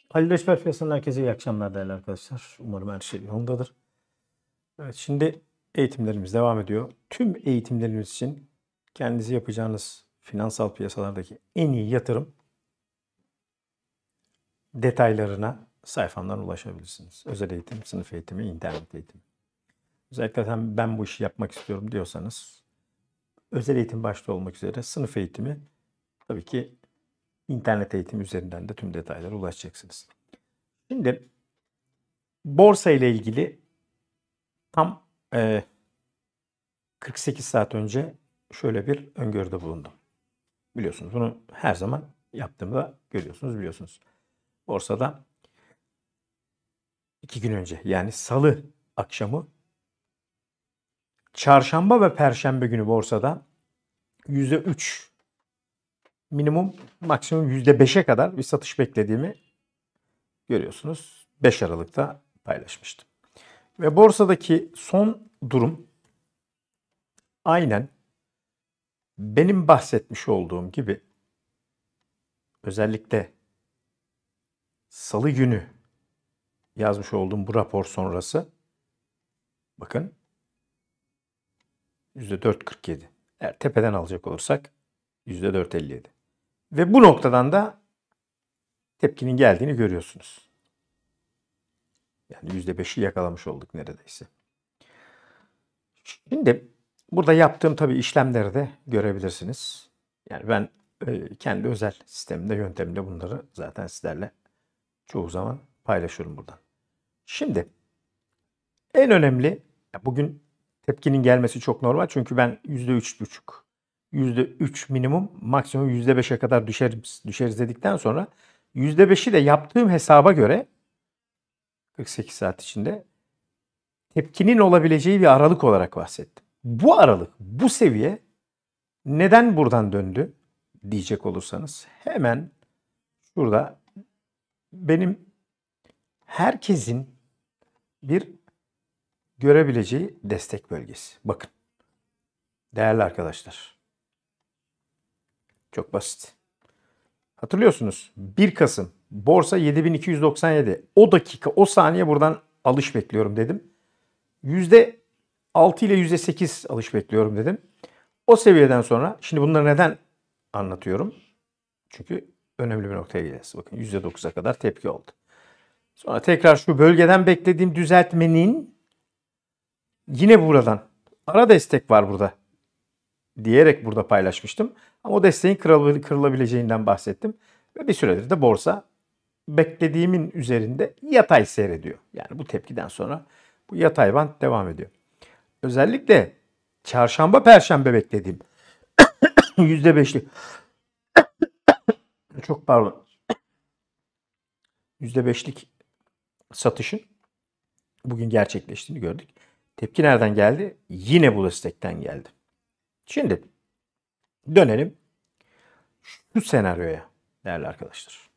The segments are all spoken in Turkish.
Halil Reçber Piyasa'nın herkese iyi akşamlar değerli arkadaşlar. Umarım her şey yolundadır. Evet, şimdi eğitimlerimiz devam ediyor. Tüm eğitimlerimiz için kendinizi yapacağınız finansal piyasalardaki en iyi yatırım detaylarına sayfamdan ulaşabilirsiniz. Özel eğitim, sınıf eğitimi, internet eğitimi. Özellikle ben bu işi yapmak istiyorum diyorsanız özel eğitim başta olmak üzere sınıf eğitimi, tabii ki internet eğitimi üzerinden de tüm detaylara ulaşacaksınız. Şimdi borsa ile ilgili tam 48 saat önce şöyle bir öngörüde bulundum. Biliyorsunuz bunu her zaman yaptığımda görüyorsunuz, biliyorsunuz. Borsada 2 gün önce, yani salı akşamı, çarşamba ve perşembe günü borsada %3 minimum, maksimum %5'e kadar bir satış beklediğimi görüyorsunuz. 5 Aralık'ta paylaşmıştım. Ve borsadaki son durum aynen benim bahsetmiş olduğum gibi, özellikle salı günü yazmış olduğum bu rapor sonrası, bakın %4.47. Eğer tepeden alacak olursak %4.57. Ve bu noktadan da tepkinin geldiğini görüyorsunuz. Yani %5'i yakalamış olduk neredeyse. Şimdi burada yaptığım tabii işlemleri de görebilirsiniz. Yani ben kendi özel sistemimde, yöntemimde bunları zaten sizlerle çoğu zaman paylaşıyorum buradan. Şimdi en önemli, bugün tepkinin gelmesi çok normal, çünkü ben %3,5, %3 minimum, maksimum %5'e kadar düşeriz dedikten sonra %5'i de yaptığım hesaba göre 48 saat içinde tepkinin olabileceği bir aralık olarak bahsettim. Bu aralık, bu seviye neden buradan döndü diyecek olursanız, hemen şurada benim herkesin bir görebileceği destek bölgesi. Bakın değerli arkadaşlar, çok basit. Hatırlıyorsunuz, 1 Kasım borsa 7297. O dakika, o saniye buradan alış bekliyorum dedim. %6 ile %8 alış bekliyorum dedim. O seviyeden sonra, şimdi bunları neden anlatıyorum? Çünkü önemli bir noktaya geleceğiz. Bakın %9'a kadar tepki oldu. Sonra tekrar şu bölgeden beklediğim düzeltmenin yine buradan ara destek var burada diyerek burada paylaşmıştım. Ama o desteğin kırılabileceğinden bahsettim. Ve bir süredir de borsa beklediğimin üzerinde yatay seyrediyor. Yani bu tepkiden sonra bu yatay band devam ediyor. Özellikle çarşamba, perşembe beklediğim %5'lik çok pardon %5'lik satışın bugün gerçekleştiğini gördük. Tepki nereden geldi? Yine bu destekten geldi. Şimdi dönelim şu senaryoya değerli arkadaşlar.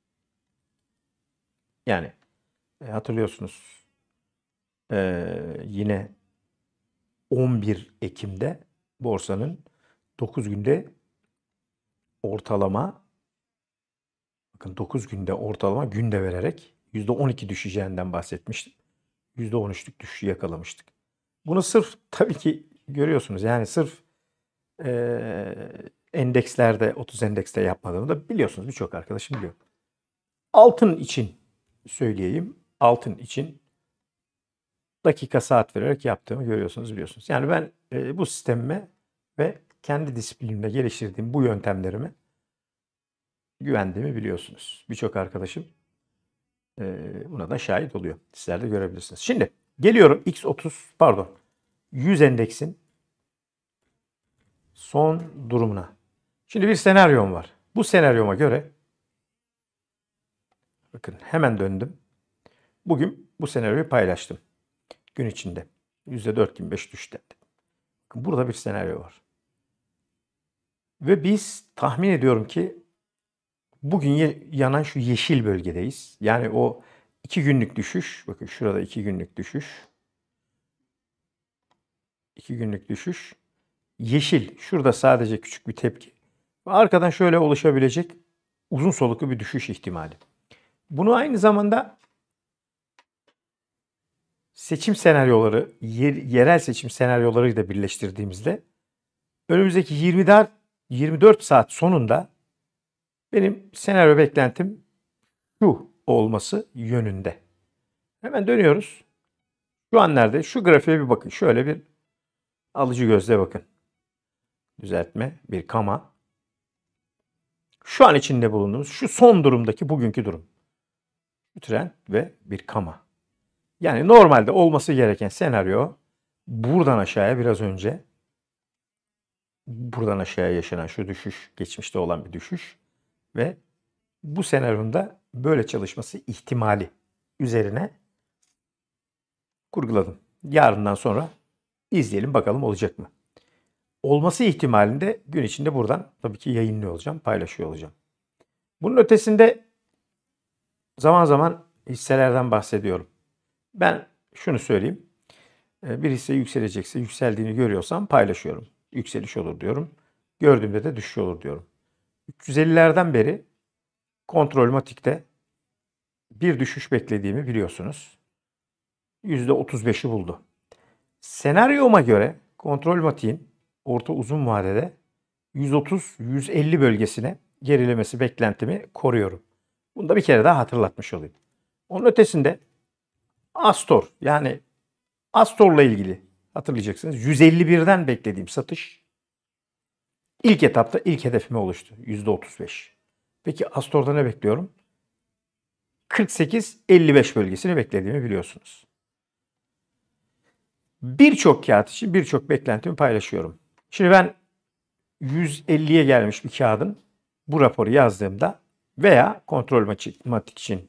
Yani hatırlıyorsunuz, yine 11 Ekim'de borsanın 9 günde ortalama, bakın 9 günde ortalama günde vererek %12 düşeceğinden bahsetmiştim. %13'lük düşüşü yakalamıştık. Bunu sırf, tabii ki görüyorsunuz, yani sırf endekslerde, 30 endekste yapmadığımı da biliyorsunuz, birçok arkadaşım biliyor. Altın için söyleyeyim. Altın için dakika saat vererek yaptığımı görüyorsunuz, biliyorsunuz. Yani ben bu sistemime ve kendi disiplinimle geliştirdiğim bu yöntemlerime güvendiğimi biliyorsunuz. Birçok arkadaşım buna da şahit oluyor. Sizler de görebilirsiniz. Şimdi geliyorum X30, 100 endeksin son durumuna. Şimdi bir senaryom var. Bu senaryoma göre, bakın hemen döndüm. Bugün bu senaryoyu paylaştım. Gün içinde %4.25 düştü. Bakın burada bir senaryo var. Ve biz tahmin ediyorum ki bugün yanan şu yeşil bölgedeyiz. Yani o 2 günlük düşüş, bakın şurada 2 günlük düşüş. 2 günlük düşüş. Yeşil, şurada sadece küçük bir tepki. Ve arkadan şöyle oluşabilecek uzun soluklu bir düşüş ihtimali. Bunu aynı zamanda seçim senaryoları, yerel seçim senaryolarıyla birleştirdiğimizde önümüzdeki 24 saat sonunda benim senaryo beklentim şu olması yönünde. Hemen dönüyoruz. Şu an nerede? Şu grafiğe bir bakın. Şöyle bir alıcı gözle bakın. Düzeltme, bir kama. Şu an içinde bulunduğumuz, şu son durumdaki bugünkü durum. Bir trend ve bir kama. Yani normalde olması gereken senaryo buradan aşağıya biraz önce, buradan aşağıya yaşanan şu düşüş, geçmişte olan bir düşüş ve bu senaryonun böyle çalışması ihtimali üzerine kurguladım. Yarından sonra izleyelim bakalım olacak mı? Olması ihtimalinde gün içinde buradan tabii ki yayınlıyor olacağım, paylaşıyor olacağım. Bunun ötesinde zaman zaman hisselerden bahsediyorum. Ben şunu söyleyeyim. Bir hisse yükselecekse, yükseldiğini görüyorsam paylaşıyorum. Yükseliş olur diyorum. Gördüğümde de düşüş olur diyorum. 350'lerden beri Kontrolmatik'te bir düşüş beklediğimi biliyorsunuz. %35'i buldu. Senaryoma göre Kontrolmatik'in orta uzun vadede 130-150 bölgesine gerilemesi beklentimi koruyorum. Bunu da bir kere daha hatırlatmış olayım. Onun ötesinde Astor, yani Astor'la ilgili hatırlayacaksınız. 151'den beklediğim satış ilk etapta ilk hedefime oluştu. %35. Peki Astor'da ne bekliyorum? 48-55 bölgesini beklediğimi biliyorsunuz. Birçok kağıt için birçok beklentimi paylaşıyorum. Şimdi ben 150'ye gelmiş bir kağıdın bu raporu yazdığımda veya Kontrolmatik için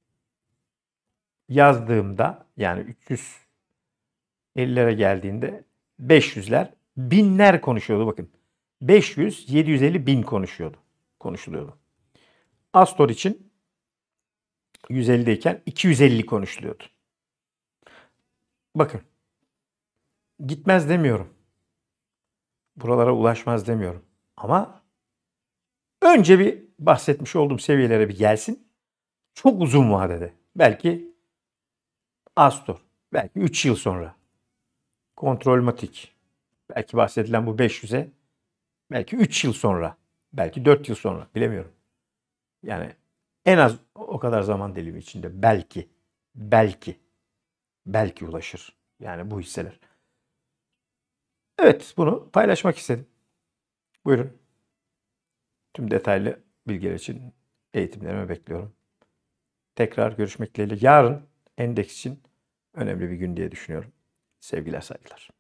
yazdığımda, yani 350'lere geldiğinde 500'ler, binler konuşuyordu bakın. 500, 750, 1000 konuşuluyordu. Astor için 150'deyken 250 konuşuluyordu. Bakın, gitmez demiyorum. Buralara ulaşmaz demiyorum. Ama önce bir bahsetmiş olduğum seviyelere bir gelsin. Çok uzun vadede. Belki Astor. Belki 3 yıl sonra. Kontrolmatik. Belki bahsedilen bu 500'e. Belki 3 yıl sonra. Belki 4 yıl sonra. Bilemiyorum. Yani en az o kadar zaman dilimi içinde belki ulaşır. Yani bu hisseler. Evet, bunu paylaşmak istedim. Buyurun. Tüm detaylı bilgiler için eğitimlerimi bekliyorum. Tekrar görüşmek dileğiyle. Yarın endeks için önemli bir gün diye düşünüyorum. Sevgiler, saygılar.